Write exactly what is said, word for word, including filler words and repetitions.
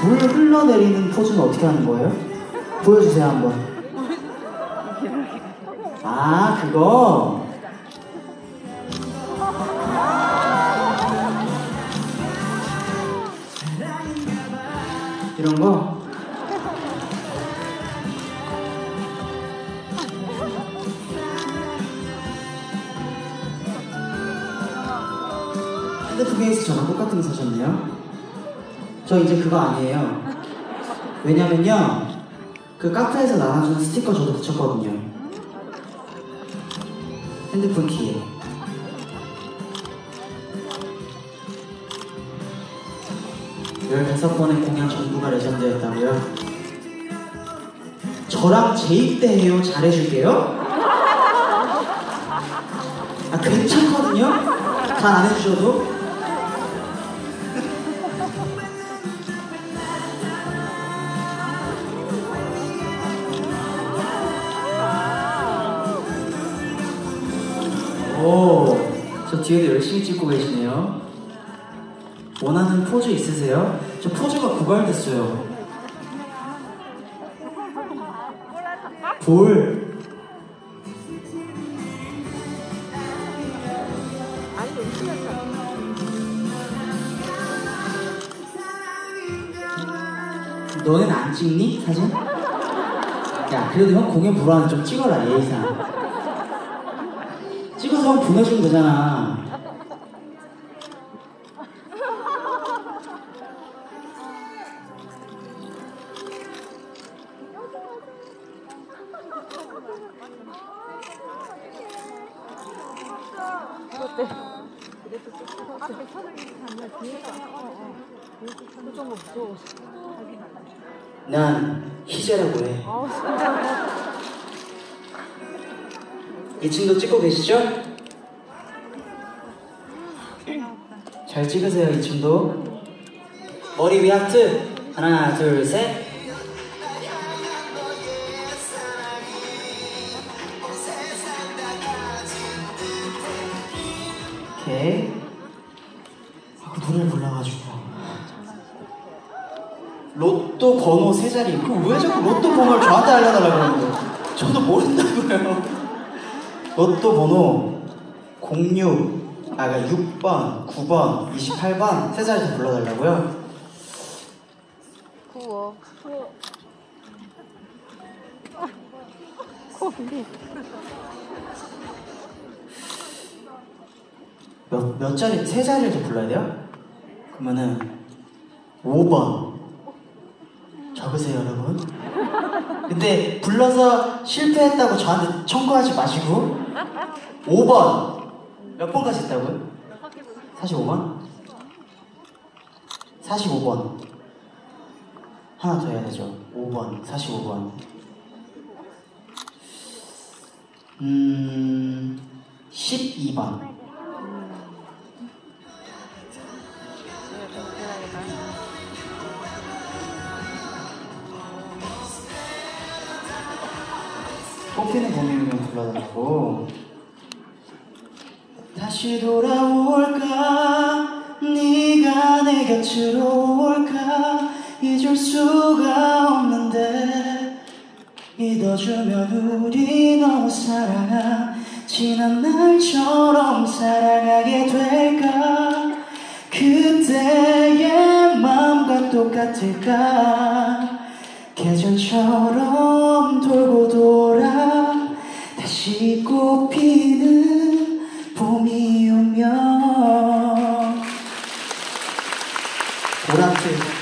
물 흘러내리는 포즈는 어떻게 하는 거예요? 보여주세요 한번. 아 그거? 이런 거? 핸드폰 케이스 저랑 똑같은 거 사셨네요? 저 이제 그거 아니에요. 왜냐면요 그 카페에서 나눠주는 스티커 저도 붙였거든요. 핸드폰 키에. 열다섯 번의 공연 전부가 레전드였다고요? 저랑 재입대해요. 잘해줄게요? 아 괜찮거든요? 잘 안 해주셔도? 오, 저 뒤에도 열심히 찍고 계시네요. 원하는 포즈 있으세요? 저 포즈가 고갈됐어요. 볼. 너는 안 찍니? 사진? 야, 그래도 형 공연 보러 왔는데 좀 찍어라, 예의상. 찍어서 형 보내주면 되잖아. 어때? 앞에 차들이 가면 뒤에서 표정 무서워. 난 희재라고 해. 이 층도 찍고 계시죠? 잘 찍으세요, 이 층도. 머리 위 하트. 하나, 둘, 셋. 오케이. 아, 그 노래를 불러가지고. 로또 번호 세 자리. 그럼 왜 자꾸 로또 번호를 저한테 알려달라고 그러는데? 저도 모른다고요. 로또 번호 공육, 아, 육 번, 구 번, 이십팔 번 세 자리에서 불러달라고요? 구워. 고미. 몇, 몇 자리, 세 자리를 더 불러야 돼요? 그러면은 오 번 적으세요, 여러분. 근데 불러서 실패했다고 저한테 청구하지 마시고 오 번 몇 번까지 했다고요? 사십오 번? 사십오 번 하나 더 해야 되죠. 오 번, 사십오 번. 음... 십이 번. 꽃피는 봄이면 불러달라고. 다시 돌아올까, 네가 내 곁으로 올까, 잊을 수가 없는데 믿어주면 우리 너무 사랑하, 지난 날처럼 사랑하게 될까, 그때의 마음과 똑같을까, 계절처럼 돌고 돌아 다시 꽃피는 봄이 오면. 보라트